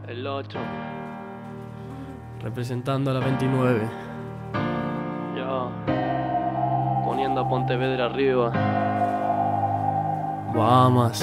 El 8. Representando a la 29. Yo. Poniendo a Pontevedra arriba. Vamos.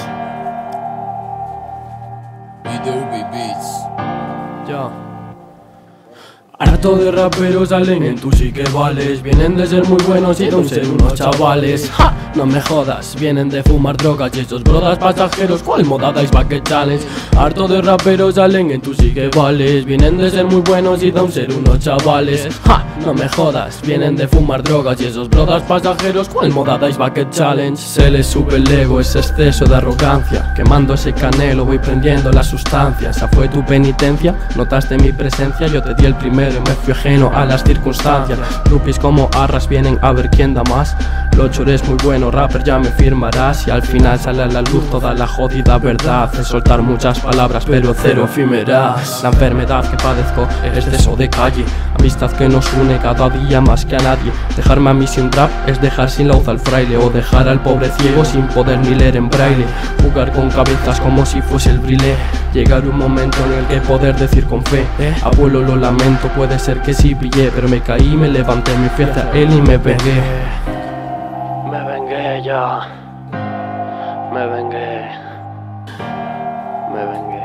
Beats. Ya. Harto de raperos salen en tú sí que vales. Vienen de ser muy buenos y de un ser unos chavales. ¡Ja! No me jodas, vienen de fumar drogas y esos brodas pasajeros. ¿Cuál moda dais bucket challenge? Harto de raperos salen en tú sí que vales. Vienen de ser muy buenos y de un ser unos chavales. ¡Ja! No me jodas, vienen de fumar drogas y esos brodas pasajeros. ¿Cuál moda dais bucket challenge? Se les sube el ego, ese exceso de arrogancia. Quemando ese canelo voy prendiendo la sustancia. Esa fue tu penitencia, notaste mi presencia. Yo te di el primero y me fui ajeno a las circunstancias. Groupies como arras vienen a ver quién da más. Locho eres muy bueno, rapper, ya me firmarás. Y al final sale a la luz toda la jodida verdad. Es soltar muchas palabras pero cero efímeras. La enfermedad que padezco es exceso de calle. Amistad que nos une cada día más que a nadie. Dejarme a mí sin rap es dejar sin lauz al fraile. O dejar al pobre ciego sin poder ni leer en braille. Jugar con cabezas como si fuese el brilé. Llegar un momento en el que poder decir con fe abuelo, lo lamento, puede ser que sí pillé, pero me caí, me levanté, me fui hacia él y me vengué. Me vengué ya. Me vengué. Me vengué.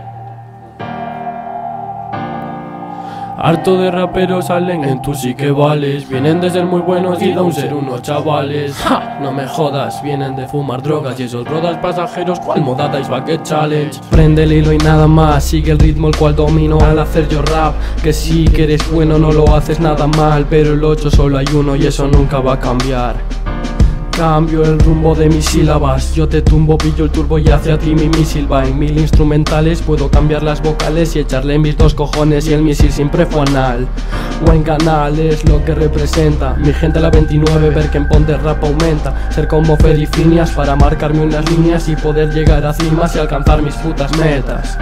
Harto de raperos salen en tú sí que vales. Vienen de ser muy buenos y de un ser unos chavales. ¡Ja! No me jodas, vienen de fumar drogas y esos brodas pasajeros. ¿Cuál moda dais bucket challenge? Prende el hilo y nada más, sigue el ritmo el cual domino al hacer yo rap. Que sí que eres bueno, no lo haces nada mal, pero el 8 solo hay uno y eso nunca va a cambiar. Cambio el rumbo de mis sílabas. Yo te tumbo, pillo el turbo y hacia ti mi misil va. En 1000 instrumentales puedo cambiar las vocales y echarle mis 2 cojones. Y el misil siempre fue anal. Buen canal es lo que representa mi gente la 29, ver que en Ponte rap aumenta. Ser como Ferifinias para marcarme unas líneas y poder llegar a cimas y alcanzar mis putas metas.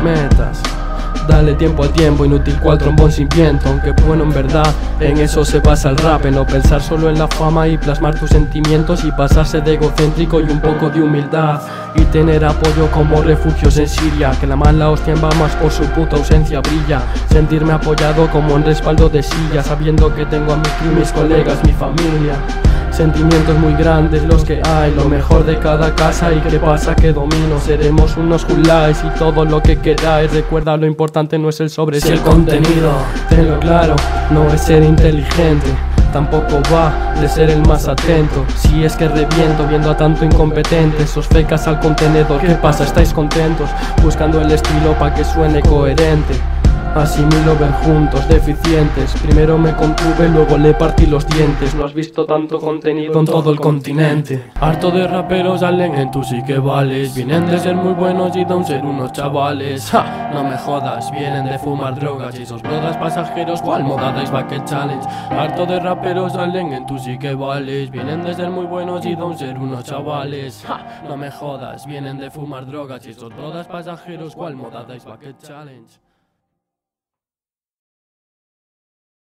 Dale tiempo al tiempo, inútil cual trombón sin viento. Aunque bueno en verdad, en eso se basa el rap. En no pensar solo en la fama y plasmar tus sentimientos. Y pasarse de egocéntrico y un poco de humildad. Y tener apoyo como refugios en Siria. Que la mala hostia en Bahamas por su puta ausencia brilla. Sentirme apoyado como en respaldo de silla. Sabiendo que tengo a mi crew, mis colegas, mi familia. Sentimientos muy grandes los que hay, lo mejor de cada casa. Y qué pasa que domino, seremos unos julais y todo lo que queráis. Recuerda, lo importante no es el sobre, si el contenido. Tenlo claro, no es ser inteligente, tampoco va de ser el más atento. Si es que reviento viendo a tanto incompetente, esos fecas al contenedor. ¿Qué pasa? ¿Estáis contentos? Buscando el estilo pa' que suene coherente. Asimilo ver juntos, deficientes. Primero me contuve, luego le partí los dientes. No has visto tanto contenido en todo el continente. Harto de raperos salen en tú sí que vales. Vienen de ser muy buenos y de un ser unos chavales. ¡Ja! No me jodas, vienen de fumar drogas y esos brodas pasajeros. ¿Cuál moda dais bucket challenge? Harto de raperos salen en tú sí que vales. Vienen de ser muy buenos y de un ser unos chavales. ¡Ja! No me jodas, vienen de fumar drogas y esos brodas pasajeros. ¿Cuál moda dais bucket challenge?